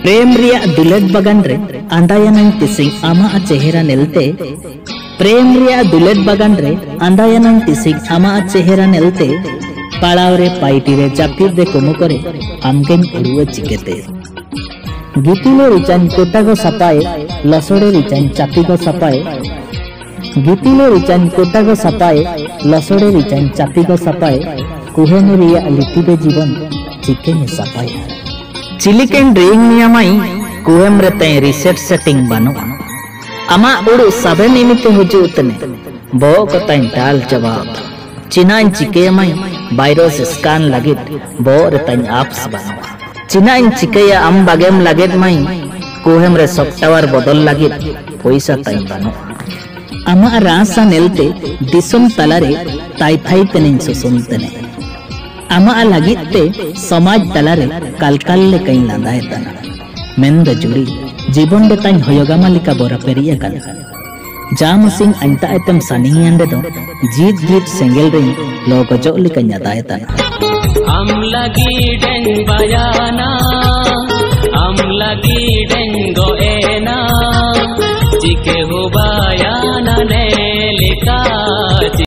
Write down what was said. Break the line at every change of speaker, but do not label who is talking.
प्रेम रिया दुलेट बगान रे आंदायानाई तिसिंग आमा चेहरा नेलते प्रेम रिया दुलेट बगान रे आंदायानाई तिसिंग आमा चेहरा नेलते पाड़ाव रे पाइटी रे चापीर दे कुमु करे आमकेन उड़ुए चिकेते गीतिले रिचान कोटागो सपाए लसोड़े रिचान चापीगो सपाए गीतिले रिचान कोटागो सपाए लसोड़े रिचान चापीगो सपाए कुहेने रिया लितिबे जीवन चिके में सपाए चिलिकेन रिंग नियमाई कुहेम रे तय रिसेट सेटिंग बानो अमा उड़ु सबे निमित्ते हुजूतने बो को तय डाल जवाब चिनाइन चिकेयमाई वायरस स्कैन लगित बो रे तय एप्स बानो चिनाइन चिकेया अम बागेम लगित माई कुहेम रे सॉफ्टवेयर बदल लगित पैसा तय बानो अमा रासा नेलते दिसुम तलारे ताइफाई तनिन सुसुमतने आमा लगिते समाज तलारे कालकाले कई लांदाए तना मेंद जुड़ी जीवन दे ताई होयोगा मालिका बोरा पेरिया कल जाम सिंह अंता एतम सनियंडे दो जीत जीत सेंगेल रे लोग जो लिकन्या दाए तना
हम लगी डेंग बजाना हम लगी डेंगो एना जिके हो